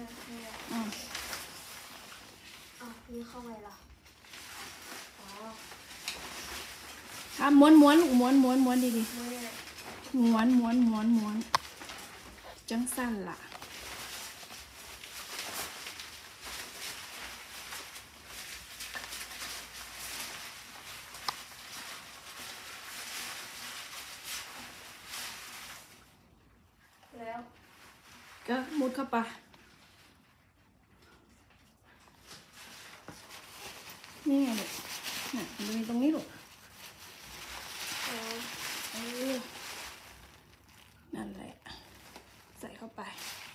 อืมนี่เข้าไปละอ๋อม้วนม้วนม้วนม้วนม้วนดีดีไม่ได้ม้วนม้วนม้วนม้วนจังสั้นล่ะแล้วก็มุดเข้าไปนี่ไงลูกน่ะดูตรงนี้ลูกนั่นแหละใส่เข้าไป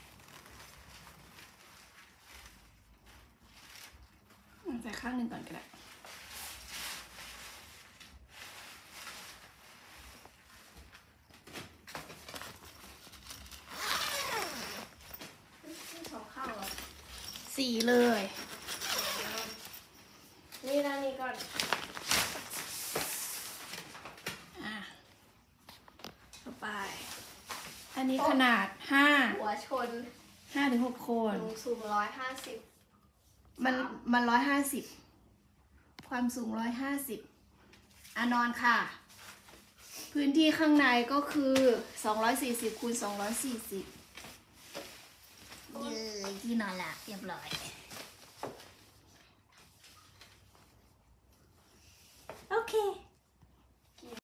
ใส่ข้างหนึ่งก่อนก็ได้สี่เลยนี่นะนี่ก่อนเข้าไปอันนี้ขนาดห้าหัวชนถึง 6 คนสูง150 มัน150ความสูง150นอนค่ะ พื้นที่ข้างในก็คือ240คูณ240ที่นอนละเรียบร้อยโอเค